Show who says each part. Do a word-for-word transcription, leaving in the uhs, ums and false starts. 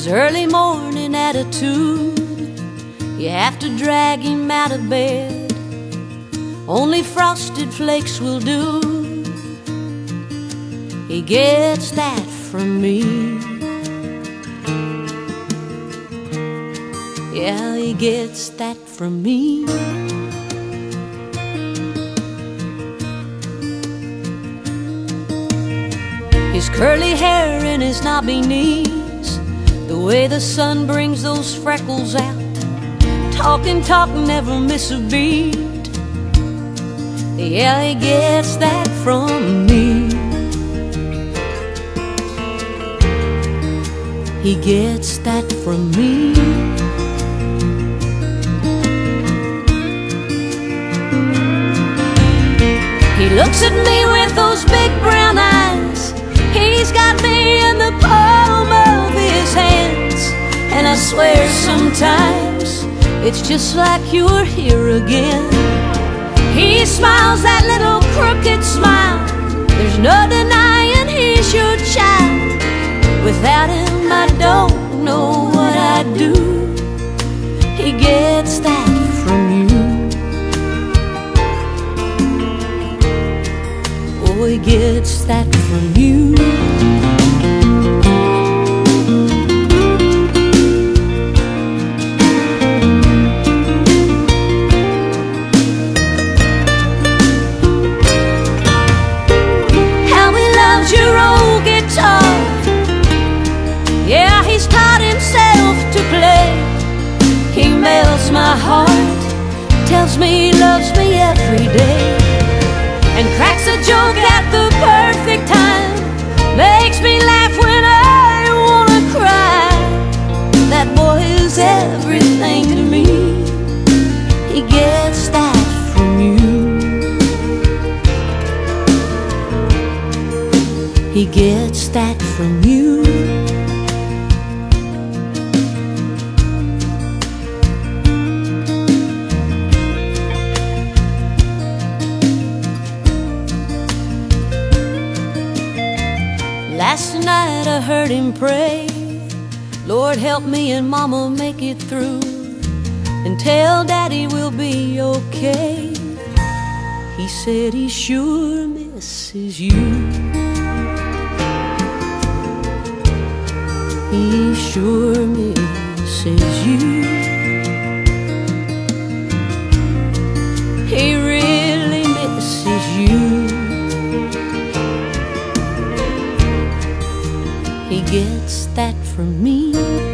Speaker 1: early morning attitude. You have to drag him out of bed. Only frosted flakes will do. He gets that from me. Yeah, he gets that from me. His curly hair and his knobby knees, the way the sun brings those freckles out. Talk and talk, never miss a beat. Yeah, he gets that from me. He gets that from me. He looks at me with those big brown eyes. He's got me in the palm of his hands. And I swear sometimes it's just like you're here again. He smiles that little crooked smile. There's no denying he's your child. Without him I don't know what I'd do. He gets that from you. Oh, he gets that from you. Yeah, he's taught himself to play. He melts my heart, tells me he loves me every day, and cracks a joke at the perfect time. Makes me laugh when I wanna cry. That boy is everything to me. He gets that from you. He gets that from you. Last night I heard him pray, Lord help me and Mama make it through, and tell Daddy we'll be okay. He said he sure misses you. He sure misses you. He really misses you. He gets that from me.